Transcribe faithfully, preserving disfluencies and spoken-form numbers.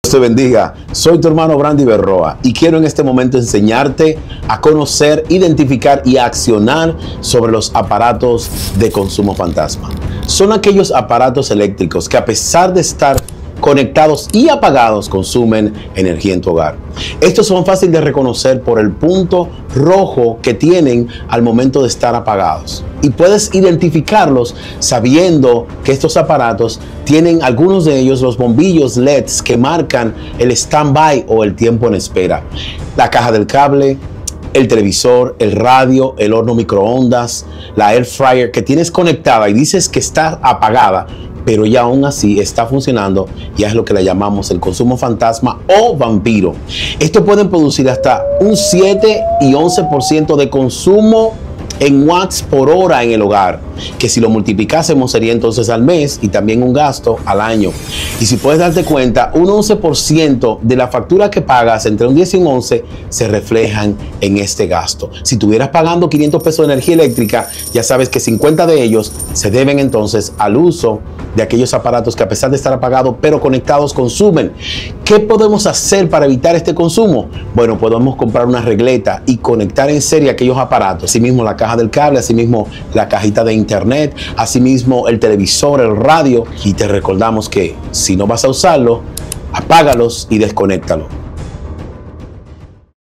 Te bendiga, soy tu hermano Brandy Berroa y quiero en este momento enseñarte a conocer, identificar y accionar sobre los aparatos de consumo fantasma. Son aquellos aparatos eléctricos que, a pesar de estar conectados y apagados, consumen energía en tu hogar. Estos son fáciles de reconocer por el punto rojo que tienen al momento de estar apagados, y puedes identificarlos sabiendo que estos aparatos tienen, algunos de ellos, los bombillos L E Ds que marcan el stand-by o el tiempo en espera. La caja del cable, el televisor, el radio, el horno microondas, la air fryer que tienes conectada y dices que está apagada, pero ya aún así está funcionando, ya es lo que le llamamos el consumo fantasma o vampiro. Esto pueden producir hasta un siete y once por ciento de consumo en watts por hora en el hogar, que si lo multiplicásemos sería entonces al mes, y también un gasto al año. Y si puedes darte cuenta, un once por ciento de la factura que pagas, entre un diez y un once, se reflejan en este gasto. Si estuvieras pagando quinientos pesos de energía eléctrica, ya sabes que cincuenta de ellos se deben entonces al uso de aquellos aparatos que, a pesar de estar apagados pero conectados, consumen. ¿Qué podemos hacer para evitar este consumo? Bueno, podemos comprar una regleta y conectar en serie aquellos aparatos. Asimismo la caja del cable, asimismo la cajita de internet, asimismo el televisor, el radio. Y te recordamos que si no vas a usarlo, apágalos y desconéctalo.